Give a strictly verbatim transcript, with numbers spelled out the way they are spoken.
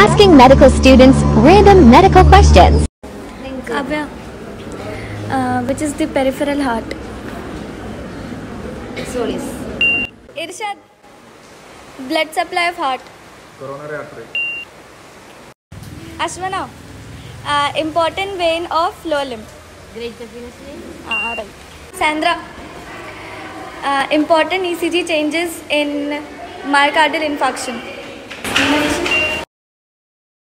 asking medical students random medical questions. Kavya, uh, which is the peripheral heart? Solis. Irshad, blood supply of heart. Coronary artery. Ashwana, uh, important vein of lower limb. Great venous vein. Ah, right. Sandra, uh, important E C G changes in myocardial infarction.